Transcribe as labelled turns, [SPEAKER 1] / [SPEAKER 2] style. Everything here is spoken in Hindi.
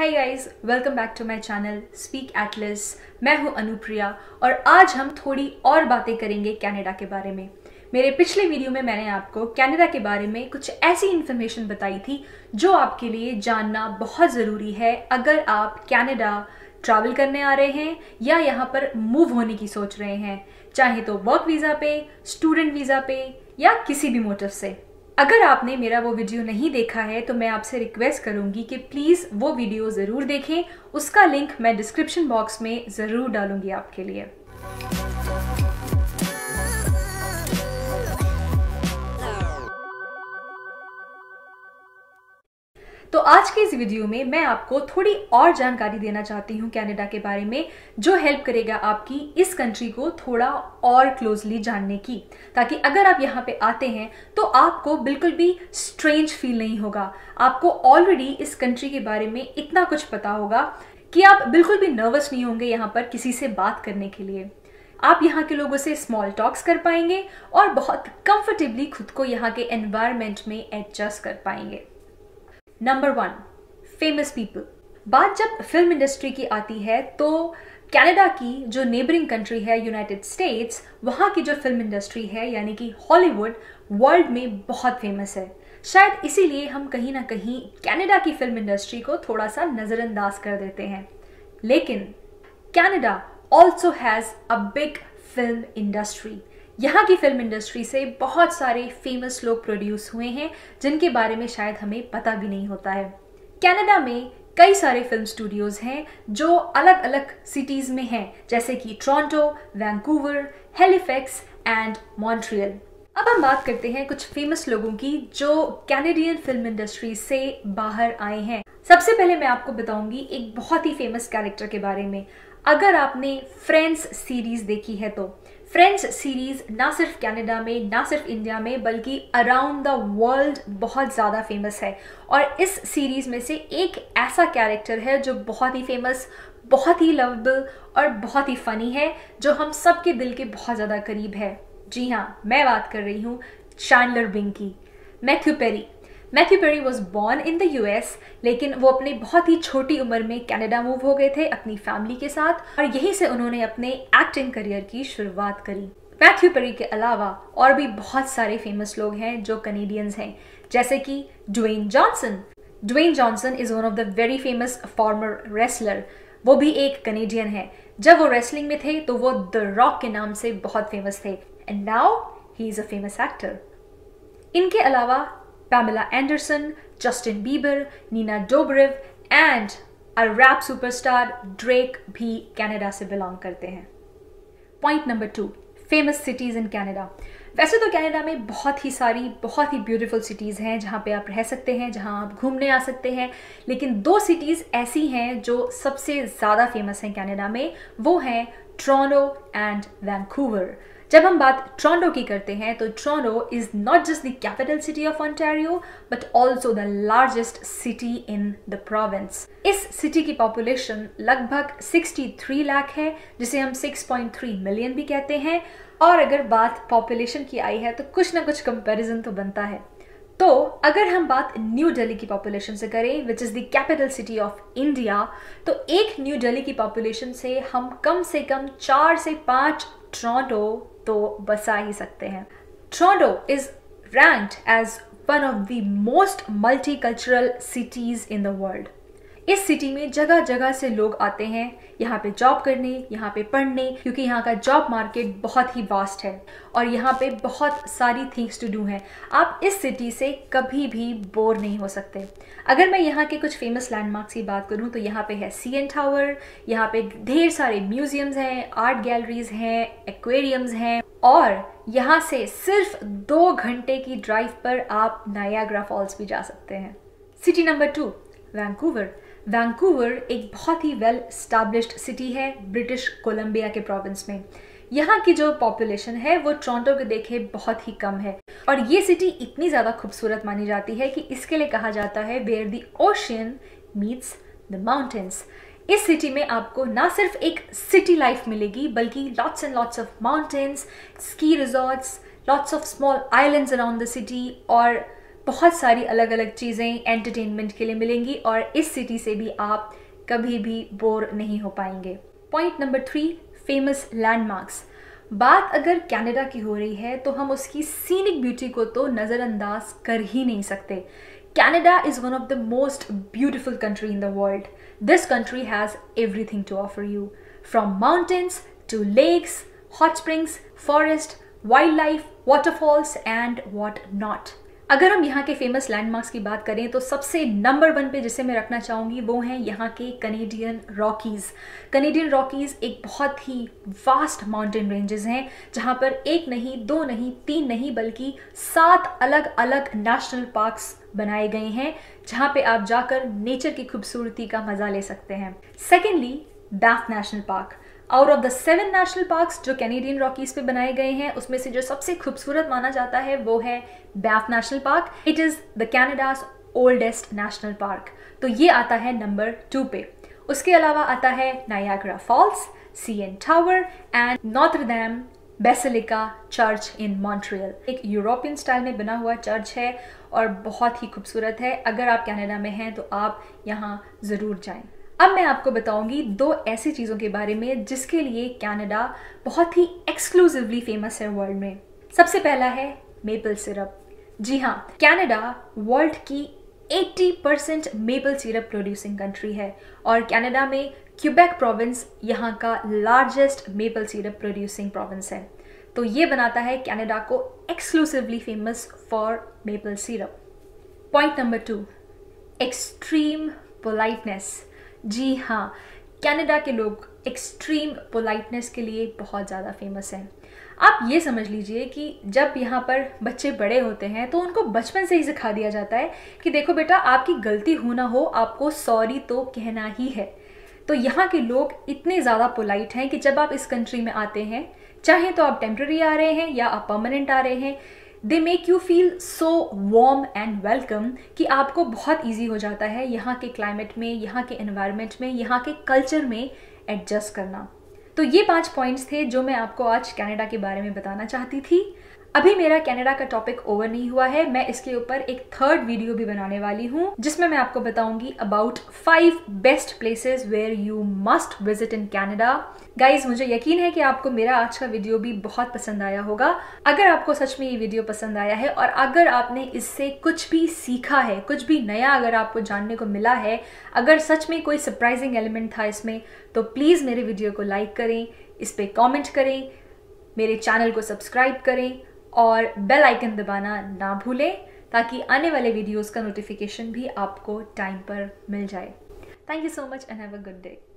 [SPEAKER 1] Hi guys, welcome back to my channel Speak Atlas. मैं हूं अनुप्रिया और आज हम थोड़ी और बातें करेंगे कनाडा के बारे में। मेरे पिछले वीडियो में मैंने आपको कनाडा के बारे में कुछ ऐसी इन्फॉर्मेशन बताई थी जो आपके लिए जानना बहुत ज़रूरी है अगर आप कनाडा ट्रैवल करने आ रहे हैं या यहाँ पर मूव होने की सोच रहे हैं, चाहे तो वर्क वीज़ा पे, स्टूडेंट वीज़ा पे या किसी भी मोटिव से। अगर आपने मेरा वो वीडियो नहीं देखा है तो मैं आपसे रिक्वेस्ट करूंगी कि प्लीज़ वो वीडियो ज़रूर देखें। उसका लिंक मैं डिस्क्रिप्शन बॉक्स में ज़रूर डालूंगी आपके लिए। तो आज के इस वीडियो में मैं आपको थोड़ी और जानकारी देना चाहती हूँ कनाडा के बारे में, जो हेल्प करेगा आपकी इस कंट्री को थोड़ा और क्लोजली जानने की, ताकि अगर आप यहाँ पे आते हैं तो आपको बिल्कुल भी स्ट्रेंज फील नहीं होगा। आपको ऑलरेडी इस कंट्री के बारे में इतना कुछ पता होगा कि आप बिल्कुल भी नर्वस नहीं होंगे यहाँ पर किसी से बात करने के लिए। आप यहाँ के लोगों से स्मॉल टॉक्स कर पाएंगे और बहुत कंफर्टेबली खुद को यहाँ के एनवायरनमेंट में एडजस्ट कर पाएंगे। Number 1, famous people. बात जब फिल्म इंडस्ट्री की आती है तो कनाडा की जो नेबरिंग कंट्री है यूनाइटेड स्टेट्स, वहाँ की जो फिल्म इंडस्ट्री है यानी कि हॉलीवुड वर्ल्ड में बहुत फेमस है। शायद इसीलिए हम कहीं ना कहीं कनाडा की फिल्म इंडस्ट्री को थोड़ा सा नज़रअंदाज कर देते हैं। लेकिन Canada also has a big film industry. यहाँ की फिल्म इंडस्ट्री से बहुत सारे फेमस लोग प्रोड्यूस हुए हैं जिनके बारे में शायद हमें पता भी नहीं होता है। कनाडा में कई सारे फिल्म स्टूडियोज हैं जो अलग अलग सिटीज़ में हैं, जैसे कि Toronto, Vancouver, Halifax and Montreal. अब हम बात करते हैं कुछ फेमस लोगों की जो कैनेडियन फिल्म इंडस्ट्री से बाहर आए हैं। सबसे पहले मैं आपको बताऊंगी एक बहुत ही फेमस कैरेक्टर के बारे में। अगर आपने फ्रेंड्स सीरीज देखी है तो फ्रेंड्स सीरीज ना सिर्फ कनाडा में, ना सिर्फ इंडिया में, बल्कि अराउंड द वर्ल्ड बहुत ज़्यादा फेमस है। और इस सीरीज में से एक ऐसा कैरेक्टर है जो बहुत ही फेमस, बहुत ही लवेबल और बहुत ही फनी है, जो हम सबके दिल के बहुत ज़्यादा करीब है। जी हाँ, मैं बात कर रही हूँ चैंडलर बिंग की। Matthew Perry was born in the US, लेकिन वो अपनी बहुत ही छोटी उम्र में कनाडा मूव हो गए थे अपनी फैमिली के साथ और यहीं से उन्होंने अपने एक्टिंग करियर की शुरुआत करी। मैथ्यू पेरी के अलावा और भी बहुत सारे फेमस लोग हैं जो कनेडियंस हैं, जैसे कि Dwayne Johnson is one of the very famous former wrestler. वो भी एक कनेडियन है। जब वो रेसलिंग में थे तो वो द रॉक के नाम से बहुत फेमस थे and now he is a famous actor. इनके अलावा Pamela Anderson, Justin Bieber, Nina Dobrev and a rap superstar Drake भी कनाडा से बिलोंग करते हैं। Point number 2, famous cities in Canada. वैसे तो कनाडा में बहुत ही सारी बहुत ही ब्यूटीफुल सिटीज़ हैं जहाँ पे आप रह सकते हैं, जहाँ आप घूमने आ सकते हैं, लेकिन 2 सिटीज़ ऐसी हैं जो सबसे ज़्यादा फेमस हैं कनाडा में। वो हैं टोरंटो एंड वैंकूवर। जब हम बात टोरंटो की करते हैं तो Toronto is not just the capital city of Ontario but also the largest city in the province. इस सिटी की पॉपुलेशन लगभग 63 लाख है, जिसे हम 6.3 मिलियन भी कहते हैं। और अगर बात पॉपुलेशन की आई है तो कुछ ना कुछ कंपैरिजन तो बनता है। तो अगर हम बात न्यू दिल्ली की पॉपुलेशन से करें, which is the capital city of India, तो एक न्यू दिल्ली की पॉपुलेशन से हम कम से कम 4 से 5 टोरंटो तो बसा ही सकते हैं। Toronto is ranked as one of the most multicultural cities in the world. इस सिटी में जगह जगह से लोग आते हैं यहाँ पे जॉब करने, यहाँ पे पढ़ने, क्योंकि यहाँ का जॉब मार्केट बहुत ही वास्ट है और यहाँ पे बहुत सारी थिंग्स टू डू हैं। आप इस सिटी से कभी भी बोर नहीं हो सकते। अगर मैं यहाँ के कुछ फेमस लैंडमार्क्स की बात करूँ तो यहाँ पे है CN टावर, यहाँ पे ढेर सारे म्यूजियम्स हैं, आर्ट गैलरीज हैं, एक्वेरियम्स हैं और यहाँ से सिर्फ 2 घंटे की ड्राइव पर आप नायाग्रा फॉल्स भी जा सकते हैं। सिटी नंबर 2, वैंकूवर एक बहुत ही वेल एस्टैब्लिश्ड सिटी है ब्रिटिश कोलंबिया के प्रोविंस में। यहाँ की जो पॉपुलेशन है वो टोरंटो के देखे बहुत ही कम है और ये सिटी इतनी ज़्यादा खूबसूरत मानी जाती है कि इसके लिए कहा जाता है where the ocean meets the mountains. इस सिटी में आपको ना सिर्फ एक सिटी लाइफ मिलेगी बल्कि lots and lots of mountains, ski resorts, lots of small islands around the city और बहुत सारी अलग अलग चीज़ें एंटरटेनमेंट के लिए मिलेंगी और इस सिटी से भी आप कभी भी बोर नहीं हो पाएंगे। Point number 3, famous landmarks. बात अगर कनाडा की हो रही है तो हम उसकी सीनिक ब्यूटी को तो नज़रअंदाज कर ही नहीं सकते। Canada is one of the most beautiful country in the world. This country has everything to offer you, from mountains to lakes, hot springs, forest, wildlife, waterfalls and what not. अगर हम यहाँ के फेमस लैंडमार्क्स की बात करें तो सबसे नंबर 1 पे जिसे मैं रखना चाहूँगी वो हैं यहाँ के कैनेडियन रॉकीज़। कैनेडियन रॉकीज़ एक बहुत ही वास्ट माउंटेन रेंजेस हैं जहाँ पर 1 नहीं 2 नहीं 3 नहीं बल्कि 7 अलग अलग नेशनल पार्क्स बनाए गए हैं जहाँ पे आप जाकर नेचर की खूबसूरती का मज़ा ले सकते हैं। सेकेंडली, बैफ national park. Out of the 7 national parks जो कैनेडियन रॉकीज पे बनाए गए हैं उसमें से जो सबसे खूबसूरत माना जाता है वो है बैफ national park. It is the Canada's oldest national park, तो ये आता है नंबर 2 पे। उसके अलावा आता है Niagara falls, CN tower and Notre Dame basilica church in Montreal. एक यूरोपियन स्टाइल में बना हुआ चर्च है और बहुत ही खूबसूरत है। अगर आप कनाडा में हैं तो आप यहाँ ज़रूर जाएं। अब मैं आपको बताऊंगी 2 ऐसी चीज़ों के बारे में जिसके लिए कनाडा बहुत ही एक्सक्लूसिवली फेमस है वर्ल्ड में। सबसे पहला है मेपल सिरप। जी हाँ, कनाडा वर्ल्ड की 80% मेपल सिरप प्रोड्यूसिंग कंट्री है और कनाडा में क्यूबेक प्रोविंस यहाँ का largest maple syrup producing province है, तो ये बनाता है कनाडा को exclusively famous for maple syrup. Point number 2, extreme politeness. जी हाँ, कनाडा के लोग एक्सट्रीम पोलाइटनेस के लिए बहुत ज़्यादा फेमस हैं। आप ये समझ लीजिए कि जब यहाँ पर बच्चे बड़े होते हैं तो उनको बचपन से ही सिखा दिया जाता है कि देखो बेटा, आपकी गलती हो ना हो आपको सॉरी तो कहना ही है। तो यहाँ के लोग इतने ज़्यादा पोलाइट हैं कि जब आप इस कंट्री में आते हैं, चाहे तो आप टेम्प्रेरी आ रहे हैं या आप परमानेंट आ रहे हैं, they make you feel so warm and welcome कि आपको बहुत ईजी हो जाता है यहाँ के क्लाइमेट में, यहाँ के एनवायरनमेंट में, यहाँ के कल्चर में एडजस्ट करना। तो ये 5 पॉइंट्स थे जो मैं आपको आज कनाडा के बारे में बताना चाहती थी। अभी मेरा कनाडा का टॉपिक ओवर नहीं हुआ है, मैं इसके ऊपर एक 3rd वीडियो भी बनाने वाली हूँ जिसमें मैं आपको बताऊंगी about 5 best places where you must visit in Canada. Guys, मुझे यकीन है कि आपको मेरा आज का वीडियो भी बहुत पसंद आया होगा। अगर आपको सच में ये वीडियो पसंद आया है और अगर आपने इससे कुछ भी सीखा है, कुछ भी नया अगर आपको जानने को मिला है, अगर सच में कोई सरप्राइजिंग एलिमेंट था इसमें, तो प्लीज़ मेरे वीडियो को लाइक करें, इस पर कॉमेंट करें, मेरे चैनल को सब्सक्राइब करें और बेल आइकन दबाना ना भूलें ताकि आने वाले वीडियोस का नोटिफिकेशन भी आपको टाइम पर मिल जाए। Thank you so much and have a good day.